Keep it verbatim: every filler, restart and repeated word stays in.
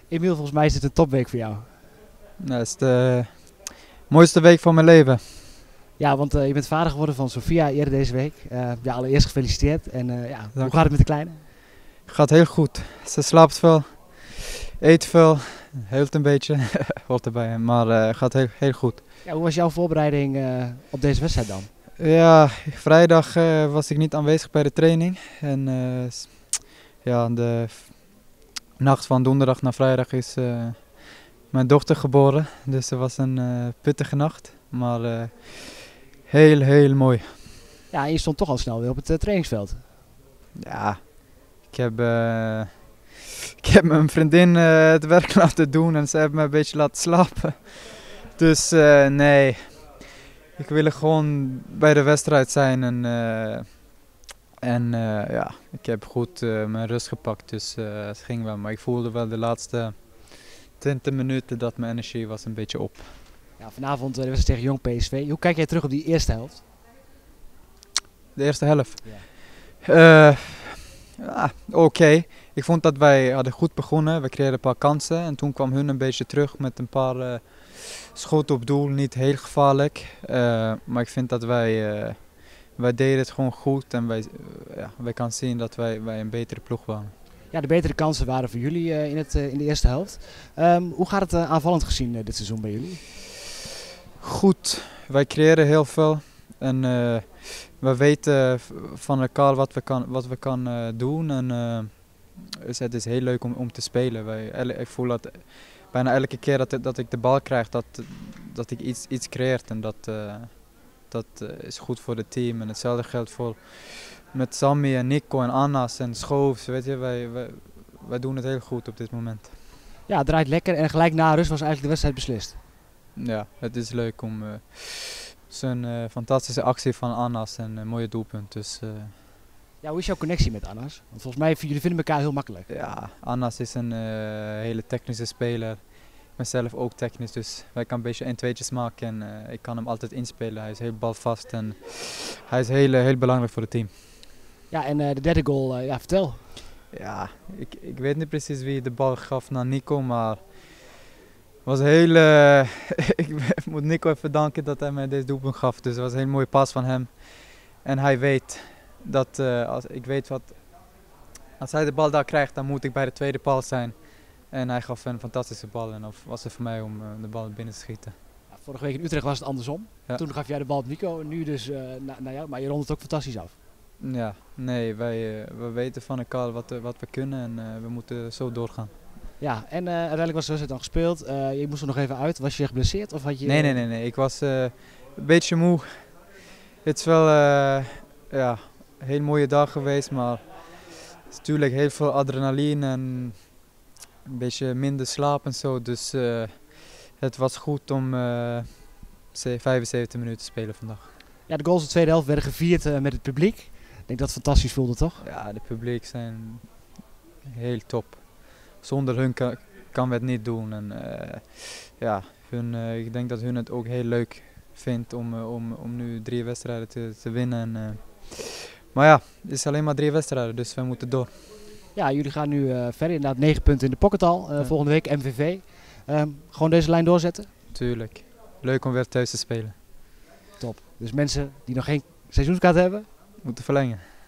Emiel, volgens mij is dit een topweek voor jou. Dat is de mooiste week van mijn leven. Ja, want uh, je bent vader geworden van Sofia eerder deze week. Uh, ja, allereerst gefeliciteerd. En uh, ja, hoe gaat het met de kleine? Gaat heel goed. Ze slaapt veel, eet veel, huilt een beetje, hoort erbij. Maar het uh, gaat heel, heel goed. Ja, hoe was jouw voorbereiding uh, op deze wedstrijd dan? Ja, vrijdag uh, was ik niet aanwezig bij de training. En uh, ja, de nacht van donderdag naar vrijdag is uh, mijn dochter geboren. Dus het was een uh, pittige nacht. Maar uh, heel, heel mooi. Ja, en je stond toch al snel weer op het uh, trainingsveld. Ja, ik heb, uh, ik heb mijn vriendin uh, het werk laten doen en ze heeft me een beetje laten slapen. Dus uh, nee, ik wil gewoon bij de wedstrijd zijn en, uh, en uh, ja, ik heb goed uh, mijn rust gepakt, dus uh, het ging wel. Maar ik voelde wel de laatste twintig minuten dat mijn energie was een beetje op. Ja, vanavond uh, de wedstrijd tegen Jong P S V. Hoe kijk jij terug op die eerste helft? De eerste helft? Ja. Uh, ja, Oké. Okay. Ik vond dat wij hadden goed begonnen. We kregen een paar kansen en toen kwam hun een beetje terug met een paar uh, schoten op doel. Niet heel gevaarlijk. Uh, maar ik vind dat wij, uh, wij deden het gewoon goed en wij, uh, ja, wij kan zien dat wij, wij een betere ploeg waren. Ja, de betere kansen waren voor jullie uh, in, het, uh, in de eerste helft. Um, hoe gaat het uh, aanvallend gezien uh, dit seizoen bij jullie? Goed. Wij creëren heel veel. En uh, we weten van elkaar wat we kan, wat we kan uh, doen. En, uh, dus het is heel leuk om, om te spelen. Wij, ik voel dat bijna elke keer dat, dat ik de bal krijg, dat, dat ik iets, iets creëer. En dat, uh, dat uh, is goed voor het team. En hetzelfde geldt voor met Sammy en Nico en Annas en Schoofs. Weet je, wij, wij, wij doen het heel goed op dit moment. Ja, het draait lekker en gelijk na rust was eigenlijk de wedstrijd beslist. Ja, het is leuk om... Uh, Zo'n uh, fantastische actie van Annas en een mooie doelpunt. Dus, uh... ja, hoe is jouw connectie met Annas? Want volgens mij jullie vinden elkaar heel makkelijk. Ja, Annas is een uh, hele technische speler. Ik ben zelf ook technisch, dus wij kan een beetje een tweetjes maken en uh, ik kan hem altijd inspelen. Hij is heel balvast en hij is heel, heel belangrijk voor het team. Ja, en uh, de derde goal, uh, ja, vertel. Ja, ik, ik weet niet precies wie de bal gaf naar Nico, maar... Was heel, uh, ik moet Nico even danken dat hij mij deze doelpunt gaf. Dus het was een hele mooie pas van hem. En hij weet dat, uh, als, ik weet wat, als hij de bal daar krijgt, dan moet ik bij de tweede paal zijn. En hij gaf een fantastische bal en dan was het voor mij om uh, de bal binnen te schieten. Ja, vorige week in Utrecht was het andersom. Ja. Toen gaf jij de bal op Nico en nu dus uh, naar na jou. Maar je rondt het ook fantastisch af. Ja, nee, wij uh, we weten van elkaar wat, uh, wat we kunnen en uh, we moeten zo doorgaan. Ja, en uh, uiteindelijk was de wedstrijd dan gespeeld. Uh, je moest er nog even uit. Was je geblesseerd of had je... Nee, nee, nee. nee. Ik was uh, een beetje moe. Het is wel uh, ja, een hele mooie dag geweest, maar het is natuurlijk heel veel adrenaline en een beetje minder slaap en zo. Dus uh, het was goed om uh, vijfenzeventig minuten te spelen vandaag. Ja, de goals in de tweede helft werden gevierd uh, met het publiek. Ik denk dat het fantastisch voelde, toch? Ja, de publiek zijn heel top. Zonder hun kan, kan we het niet doen. En, uh, ja, hun, uh, ik denk dat hun het ook heel leuk vindt om, uh, om, om nu drie wedstrijden te, te winnen. En, uh, maar ja, het is alleen maar drie wedstrijden, dus we moeten door. Ja, jullie gaan nu uh, verder. Inderdaad negen punten in de pocket al. Uh, ja. Volgende week M V V. Uh, gewoon deze lijn doorzetten? Tuurlijk. Leuk om weer thuis te spelen. Top. Dus mensen die nog geen seizoenskaart hebben? Moeten verlengen.